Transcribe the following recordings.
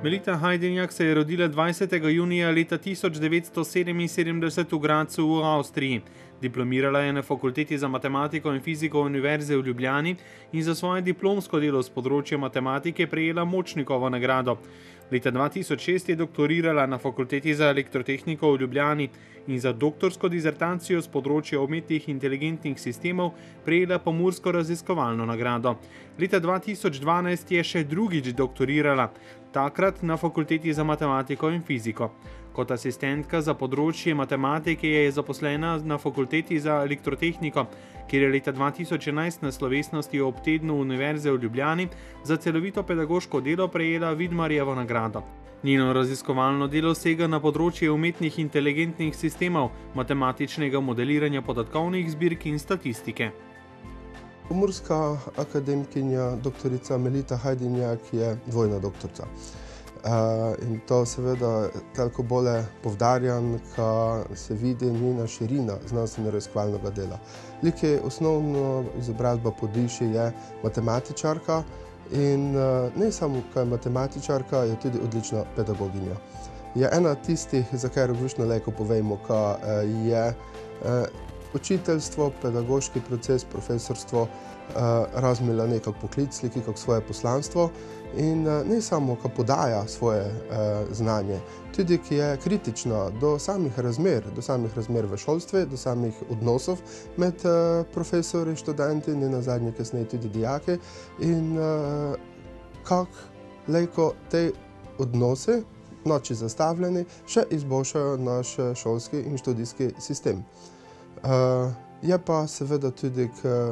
Melita Hajdinjak se je rodila 20. junija leta 1977 v Gradcu v Avstriji. Diplomirala je na Fakulteti za matematiko in fiziko Univerze v Ljubljani in za svoje diplomsko delo z področja matematike prejela Močnikovo nagrado. Leta 2006 je doktorirala na Fakulteti za elektrotehniko v Ljubljani in za doktorsko dizertacijo z področja umetnih inteligentnih sistemov prejela Pomursko raziskovalno nagrado. Leta 2012 je še drugič doktorirala, takrat na Fakulteti za matematiko in fiziko. Kot asistentka za področje matematike je zaposlena na Fakulteti za elektrotehniko, kjer je leta 2011 na slovesnosti ob tednu Univerze v Ljubljani za celovito pedagoško delo prejela Vidmarjevo nagrado. Njeno raziskovalno delo sega na področje umetnih inteligentnih sistemov, matematičnega modeliranja podatkovnih zbirk in statistike. Pomurska akademkinja doktorica Melita Hajdinjak je dvojna doktorica. In to seveda toliko bolje poudarjam, ko se vidi njena širina znanstveno-raziskovalnega dela. Lik je osnovno izobrazba po diši je matematičarka in ne samo, ko je matematičarka, je tudi odlična pedagoginja. Je ena tistih, za kar vručno lejko povemo, ko je učiteljstvo, pedagoški proces, profesorstvo razmila nekak poklic, nekak svoje poslanstvo in ne samo, ko podaja svoje znanje, tudi ki je kritična do samih razmer v šolstvu, do samih odnosov med profesori, študenti in nazadnje kasneje tudi dijaki in kako lejko te odnose, noči zastavljeni, še izboljšajo naš šolski in študijski sistem. Je pa seveda tudi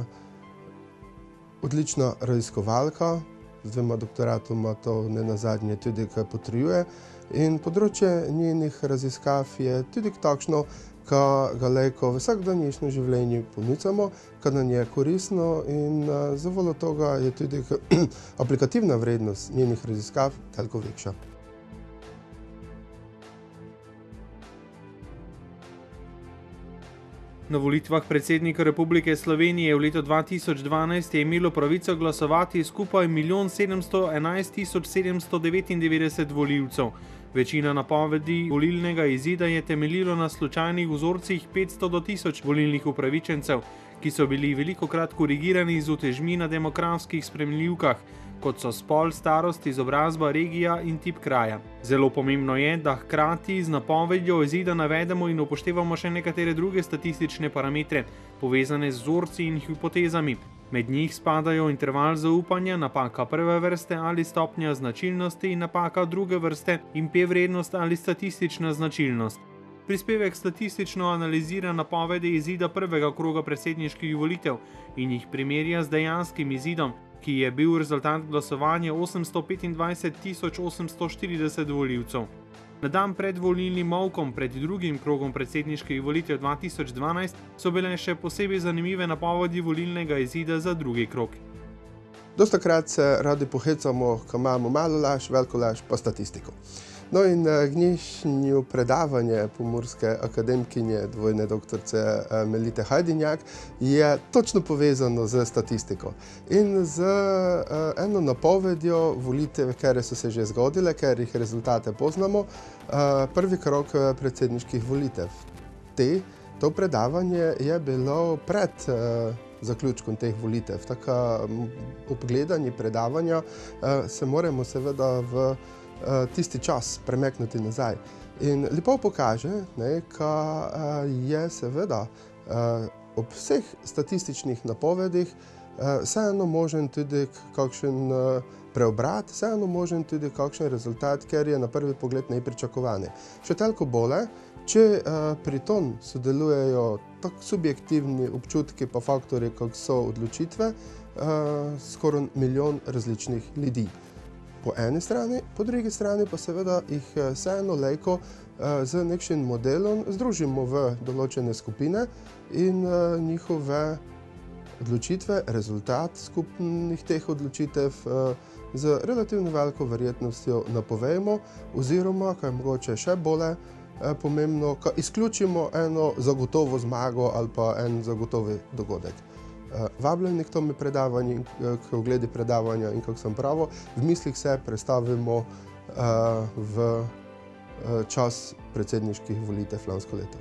odlična raziskovalka, z dvema doktoratoma to ne nazadnje tudi potrjuje in področje njenih raziskav je tudi takšno, ko ga lejko v vsakdanješnem življenju ponucamo, ko nam je koristno in zavoljo toga je tudi aplikativna vrednost njenih raziskav toliko večja. Na volitvah predsednika Republike Slovenije v letu 2012 je imelo pravico glasovati skupaj 1 711 799 volivcev. Večina napovedi volilnega izida je temeljilo na slučajnih vzorcih 500 do 1000 volilnih upravičencev, ki so bili velikokrat korigirani z utežmi na demografskih spremljivkah, kot so spol, starost, izobrazba, regija in tip kraja. Zelo pomembno je, da hkrati z napovedjo izida navedemo in upoštevamo še nekatere druge statistične parametre, povezane z vzorci in hipotezami. Med njih spadajo interval zaupanja, napaka prve vrste ali stopnja značilnosti in napaka druge vrste in p-vrednost ali statistična značilnost. Prispevek statistično analizira napovedi izida prvega kroga predsedniških volitev in jih primerja z dejanskim izidom, ki je bil rezultat glasovanja 825 840 volivcev. Na dan pred volilnim molkom pred drugim krogom predsedniških volitev 2012 so bile še posebej zanimive napovedi volilnega izida za drugi krog. Dostakrat se radi pohecamo, ko imamo malo laž, veliko laž pa statistiko. No in dnešno predavanje pomurske akademkinje dvojne doktorice Melite Hajdinjak je točno povezano z statistiko in z eno napovedjo volitev, ker so se že zgodile, ker jih rezultate poznamo, prvi krog predsedniških volitev. To predavanje je bilo pred zaključkom teh volitev, tako ob gledanju predavanja se moramo seveda v tisti čas premeknuti nazaj. In lepo pokaže, ko je seveda ob vseh statističnih napovedih vseeno možen tudi kakšen preobrat, vseeno možen tudi kakšen rezultat, ker je na prvi pogled nepričakovani. Še toliko bolje, če pri tom sodelujejo tako subjektivni občutki pa faktori, kot so odločitve, skoraj 1 milijon različnih ljudi. Po eni strani, po drugi strani pa seveda jih vseeno lejko z nekšnim modelom združimo v določene skupine in njihove odločitve, rezultat skupnih teh odločitev z relativno veliko verjetnostjo napovemo oziroma, kar je mogoče še bolje pomembno, izključimo eno zagotovo zmago ali pa en zagotovi dogodek. Vabljeni k tome predavanju, k ogledi predavanja in, kako sem pravil, v mislih se predstavimo v čas predsedniških volitev lansko leto.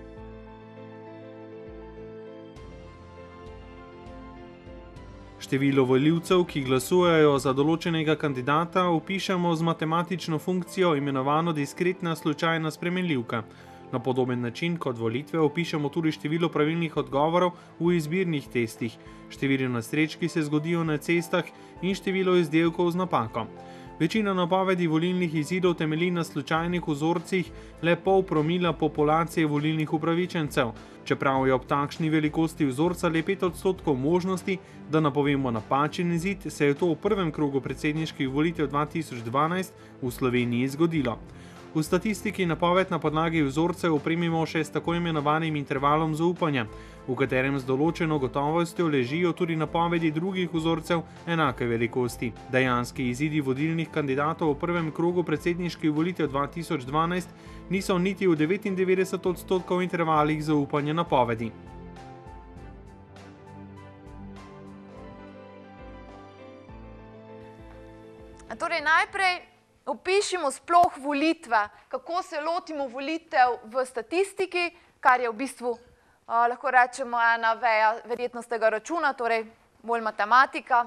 Število volivcev, ki glasujejo za določenega kandidata, vpišemo z matematično funkcijo imenovano diskretna slučajna spremenljivka. Na podoben način kot volitve vpišemo tudi število pravilnih odgovorov v izbirnih testih, število nesreč, ki se zgodijo na cestah in število izdelkov z napako. Večina napovedi volilnih izidov temelji na slučajnih vzorcih le pol promila populacije volilnih upravičencev, čeprav je ob takšni velikosti vzorca le 5% možnosti, da napovemo napačen izid, se je to v prvem krogu predsedniških volitev 2012 v Sloveniji zgodilo. V statistiki napoved na podlagi vzorcev opremimo še s tako imenovanim intervalom zaupanja, v katerem z določeno gotovostjo ležijo tudi napovedi drugih vzorcev enake velikosti. Dejanski izidi vodilnih kandidatov v prvem krogu predsedniških volitev 2012 niso niti v 99% intervalih zaupanja napovedi. Torej najprej opišimo sploh volitve, kako se lotimo volitev v statistiki, kar je v bistvu, lahko rečemo, ena veja verjetnostnega računa, torej bolj matematika.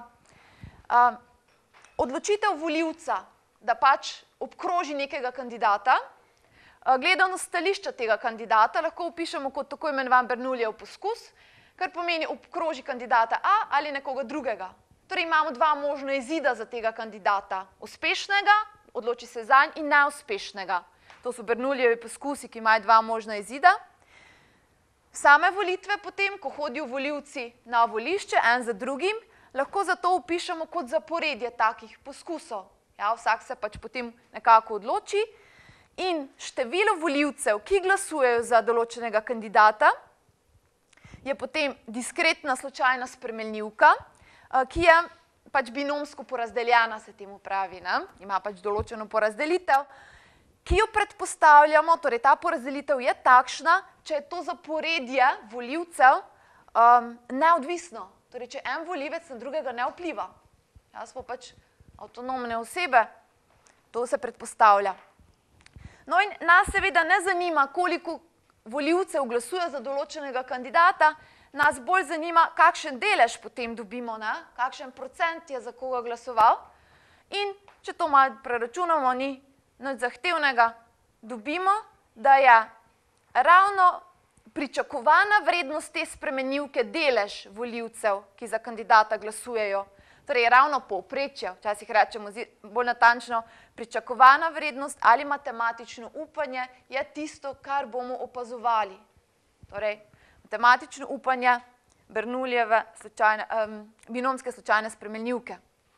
Odločitev volivca, da pač obkroži nekega kandidata, gledano stališča tega kandidata, lahko opišemo kot tako imenovan Bernoullijev poskus, kar pomeni obkroži kandidata A ali nekoga drugega. Torej imamo dva možna izida za tega kandidata, uspešnega, odloči se zanj, in neuspešnega. To so Bernoullijevi poskusi, ki imajo dva možna izida. Same volitve potem, ko hodijo volivci na volišče, en za drugim, lahko zato opišemo kot zaporedje takih poskusov. Ja, vsak se pač potem nekako odloči in število volivcev, ki glasujejo za določenega kandidata, je potem diskretna slučajna spremenljivka, ki je pač binomsko porazdeljena, se temu pravi, ne? Ima pač določeno porazdelitev, ki jo predpostavljamo, torej ta porazdelitev je takšna, če je to zaporedje volivcev neodvisno, torej če en volivec na drugega ne vpliva. Ja, smo pač avtonomne osebe, to se predpostavlja. No in nas seveda ne zanima, koliko volivcev glasuje za določenega kandidata, nas bolj zanima, kakšen delež potem dobimo, ne? Kakšen procent je za koga glasoval. In če to malo preračunamo, ni nič zahtevnega, dobimo, da je ravno pričakovana vrednost te spremenljivke delež volivcev, ki za kandidata glasujejo. Torej ravno povprečje, včasih rečemo bolj natančno, pričakovana vrednost ali matematično upanje je tisto, kar bomo opazovali. Torej, matematično upanje Bernoullijeve binomske slučajne spremenljivke.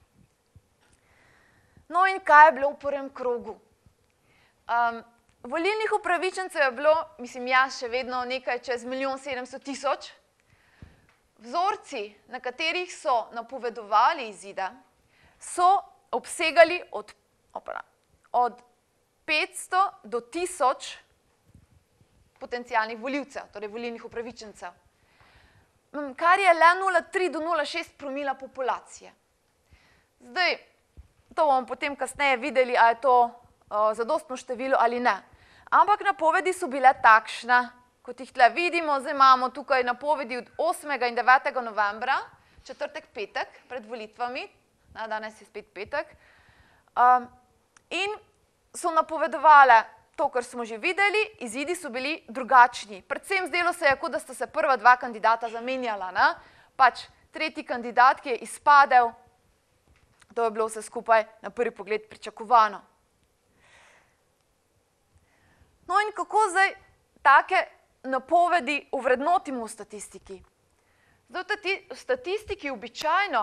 No in kaj je bilo v prvem krogu? Volilnih upravičencev je bilo, mislim jaz, še vedno nekaj čez 1 700 000. Vzorci, na katerih so napovedovali izide, so obsegali od 500 do 1000 potencialnih volivcev, torej volilnih upravičencev, kar je le 0,3 do 0,6 promila populacije. Zdaj, to bomo potem kasneje videli, ali je to zadostno število ali ne. Ampak napovedi so bile takšne, kot jih tle vidimo, zdaj imamo tukaj napovedi od 8. in 9. novembra, četrtek, petek, pred volitvami, danes je spet petek, in so napovedovale to, kar smo že videli, izidi so bili drugačni. Predvsem zdelo se je, kot da sta se prva dva kandidata zamenjala, ne? Pač tretji kandidat, ki je izpadel, to je bilo vse skupaj na prvi pogled pričakovano. No in kako zdaj take napovedi ovrednotimo v statistiki? Zdaj v statistiki običajno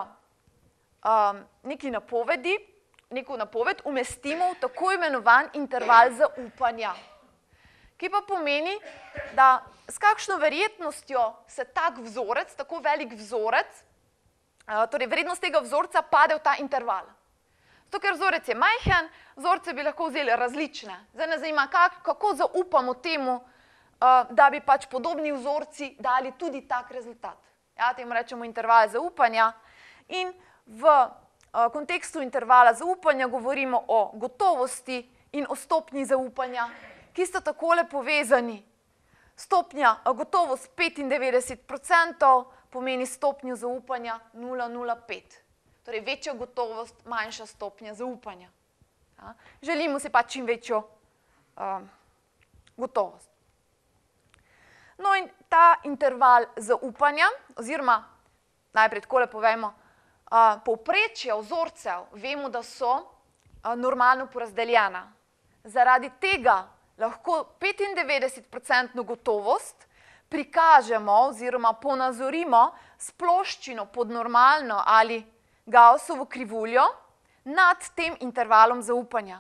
neko napoved umestimo v tako imenovan interval zaupanja, ki pa pomeni, da s kakšno verjetnostjo se tak vzorec, tako velik vzorec, torej vrednost tega vzorca pade v ta interval. Zato, ker vzorec je majhen, vzorce bi lahko vzeli različne. Zdaj ne zanima, kako zaupamo temu, da bi pač podobni vzorci dali tudi tak rezultat. Ja, temu rečemo interval zaupanja. In v kontekstu intervala zaupanja govorimo o gotovosti in o stopnji zaupanja, ki sta takole povezani. Stopnja gotovost 95% pomeni stopnjo zaupanja 0,05. Torej večja gotovost, manjša stopnja zaupanja. Želimo si pač čim večjo gotovost. No in ta interval zaupanja, oziroma najprej takole povemo, povprečja vzorcev vemo, da so normalno porazdeljena. Zaradi tega lahko 95% gotovost prikažemo oziroma ponazorimo s ploščino pod normalno ali Gaussovo krivuljo nad tem intervalom zaupanja.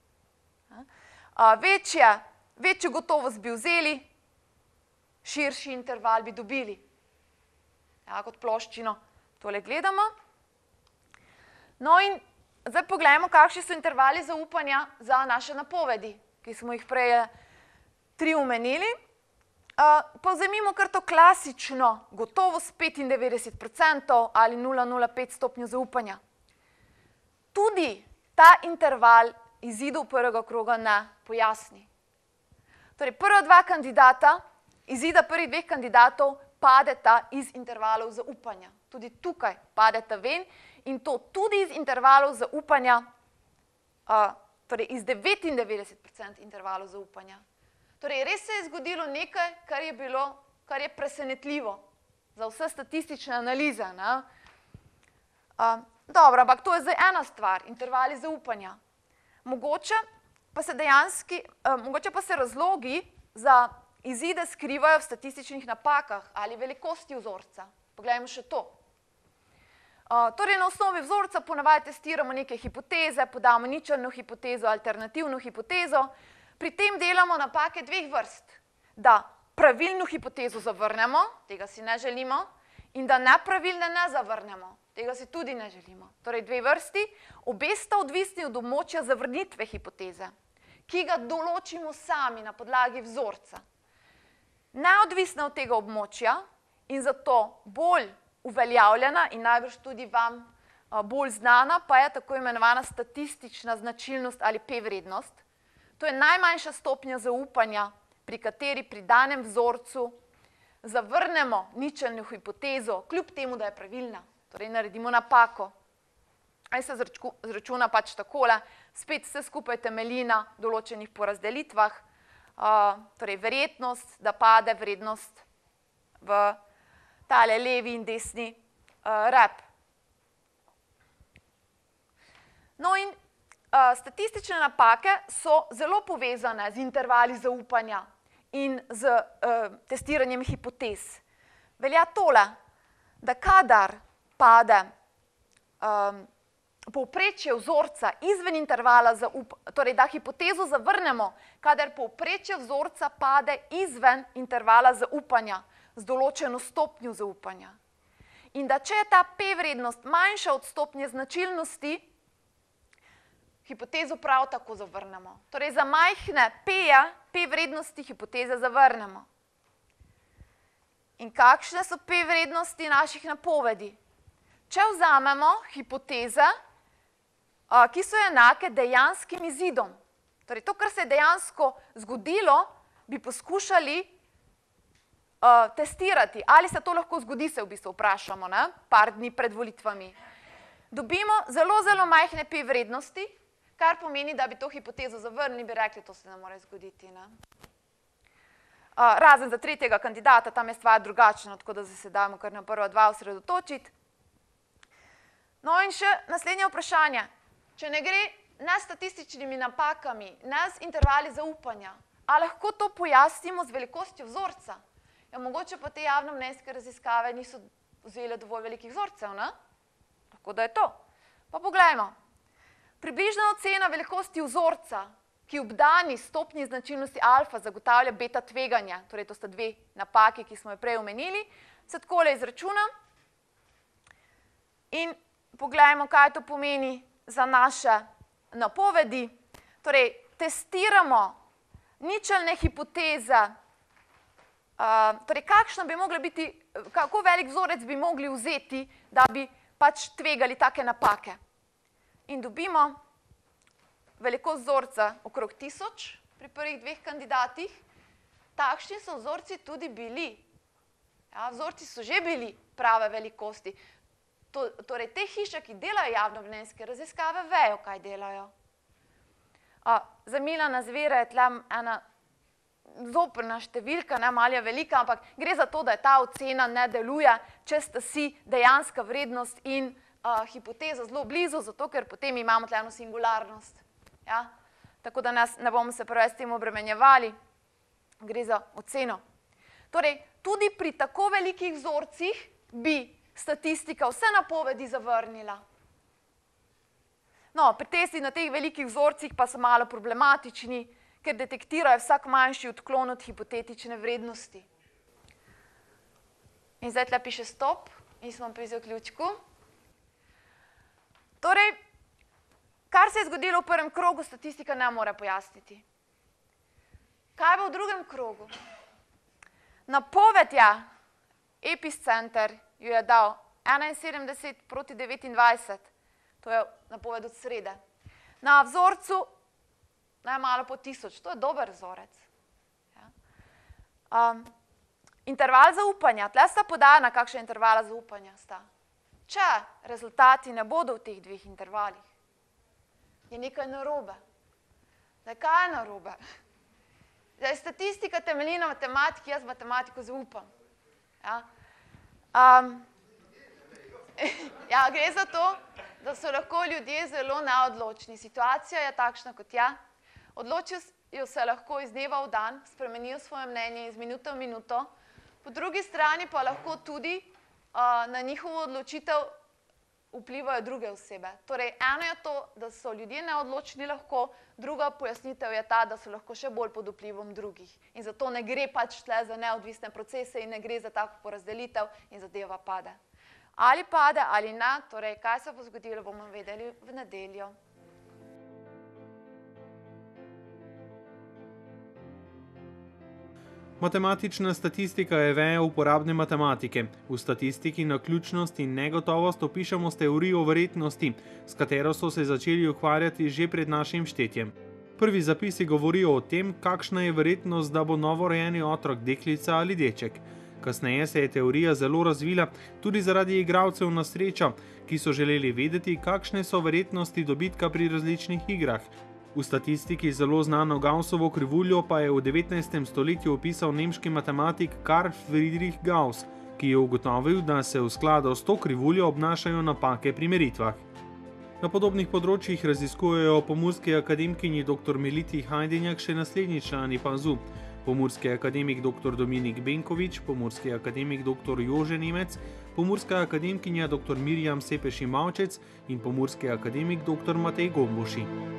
Večjo gotovost bi vzeli, širši interval bi dobili. Kot ploščino tole gledamo. No in zdaj pogledamo, kakšni so intervali zaupanja za naše napovedi, ki smo jih prej 3 omenili. Pa vzemimo kar to klasično gotovost 95% ali 0,05 stopnjo zaupanja. Tudi ta interval izidov prvega kroga ne pojasni. Torej, prva 2 kandidata, izida prvih 2 kandidatov padeta iz intervalov zaupanja. Tudi tukaj padeta ven in to tudi iz intervalov zaupanja, torej iz 99% intervalov zaupanja. Torej, res se je zgodilo nekaj, kar je presenetljivo za vse statistične analize. Dobro, ampak to je zdaj ena stvar, intervali zaupanja. Mogoče pa se razlogi za izide skrivajo v statističnih napakah ali velikosti vzorca. Poglejmo še to. Torej, na osnovi vzorca ponavadi testiramo neke hipoteze, podamo ničelno hipotezo, alternativno hipotezo. Pri tem delamo napake 2 vrst. Da pravilno hipotezo zavrnemo, tega si ne želimo, in da nepravilne ne zavrnemo, tega si tudi ne želimo. Torej, 2 vrsti, obe sta odvisni od območja zavrnitve hipoteze, ki ga določimo sami na podlagi vzorca. Neodvisna od tega območja in zato bolj uveljavljena in najbrž tudi vam bolj znana, pa je tako imenovana statistična značilnost ali p-vrednost. To je najmanjša stopnja zaupanja, pri kateri pri danem vzorcu zavrnemo ničelno hipotezo, kljub temu, da je pravilna. Torej, naredimo napako. Ali se zračuna pač takole, spet vse skupaj temelji na določenih porazdelitvah, torej verjetnost, da pade vrednost v tale levi in desni rep. No in statistične napake so zelo povezane z intervali zaupanja in z testiranjem hipotez. Velja tole, da kadar pade povprečje vzorca izven intervala zaupanja, torej da hipotezo zavrnemo, kadar povprečje vzorca pade izven intervala zaupanja z določeno stopnjo zaupanja. In da če je ta p-vrednost manjša od stopnje značilnosti, hipotezo prav tako zavrnemo. Torej, za majhne p-vrednosti hipoteze zavrnemo. In kakšne so p-vrednosti naših napovedi? Če vzamemo hipoteze, ki so enake dejanskim izidom, torej to, kar se je dejansko zgodilo, bi poskušali testirati. Ali se to lahko zgodi, se v bistvu vprašamo, par dni pred volitvami. Dobimo zelo, zelo majhne p-vrednosti, kar pomeni, da bi to hipotezo zavrnili, bi rekli, to se ne more zgoditi. Razen za tretjega kandidata, tam je stvar drugačna, tako da se dajmo kar na prva 2 osredotočiti. No in še naslednje vprašanje. Če ne gre ne s statističnimi napakami, ne z intervali zaupanja, a lahko to pojasnimo z velikostjo vzorca? Ja, mogoče pa te javnomnenjske raziskave niso vzele dovolj velikih vzorcev, ne? Lahko da je to. Pa poglejmo. Približna ocena velikosti vzorca, ki obdani stopnji značilnosti alfa zagotavlja beta tveganja, torej to sta 2 napaki, ki smo jo prej omenili, se takole izračuna in poglejmo, kaj to pomeni za naše napovedi. Torej, testiramo ničelne hipoteze, torej kakšna bi mogla biti, kako velik vzorec bi mogli vzeti, da bi pač tvegali take napake. in dobimo velikost vzorca okrog 1000 pri prvih dveh kandidatih. Takšni so vzorci tudi bili. Ja, vzorci so že bili prave velikosti. Torej, te hiše, ki delajo javnomnenjske raziskave, vejo, kaj delajo. Za Milana Zvera je tle ena zoprna številka, ne malja velika, ampak gre za to, da je ta ocena ne deluje, če sta si dejanska vrednost in hipoteza zelo blizu, zato ker potem imamo tle eno singularnost. Ja? Tako da ne bomo se preveč s tem obremenjevali. Gre za oceno. Torej, tudi pri tako velikih vzorcih bi statistika vse napovedi zavrnila. No, pri testih na teh velikih vzorcih pa so malo problematični, ker detektirajo vsak manjši odklon od hipotetične vrednosti. In zdaj tle piše stop in smo pri zaključku. Torej, kar se je zgodilo v prvem krogu, statistika ne more pojasniti. Kaj bo v drugem krogu? Napoved je, Epicenter jo je dal 71 proti 29, to je napoved od srede. Na vzorcu najmalo po 1000, to je dober vzorec. Ja. Interval zaupanja, tle sta podana, kakšna intervala zaupanja sta. Če rezultati ne bodo v teh dveh intervalih, je nekaj narobe. Zdaj, kaj je narobe? Zdaj, statistika temelji na matematiki, jaz matematiko zaupam. Ja. Ja, gre za to, da so lahko ljudje zelo neodločni. Situacija je takšna kot je. Odločijo se lahko iz dneva v dan, spremenijo svoje mnenje iz minute v minuto. Po drugi strani pa lahko tudi na njihovo odločitev vplivajo druge osebe. Torej, eno je to, da so ljudje neodločni lahko, druga pojasnitev je ta, da so lahko še bolj pod vplivom drugih. In zato ne gre pač tle za neodvisne procese in ne gre za tako porazdelitev in zadeva pade. Ali pade ali ne, torej, kaj se bo zgodilo, bomo vedeli v nedeljo. Matematična statistika je veja uporabne matematike. V statistiki naključnost in negotovost opišemo s teorijo verjetnosti, s katero so se začeli ukvarjati že pred našim štetjem. Prvi zapisi govorijo o tem, kakšna je verjetnost, da bo novorojeni otrok deklica ali deček. Kasneje se je teorija zelo razvila tudi zaradi igralcev na srečo, ki so želeli vedeti, kakšne so verjetnosti dobitka pri različnih igrah. V statistiki zelo znano Gaussovo krivuljo pa je v 19. stoletju opisal nemški matematik Carl Friedrich Gauss, ki je ugotovil, da se v skladu s to krivuljo obnašajo napake pri meritvah. Na podobnih področjih raziskujejo pomurski akademkinji dr. Meliti Hajdenjak še naslednji člani PAZU. Pomurski akademik dr. Dominik Benkovič, pomurski akademik dr. Jože Nemec, pomurska akademkinja dr. Mirjam Sepeš-Imavčec in pomurski akademik dr. Matej Gomboši.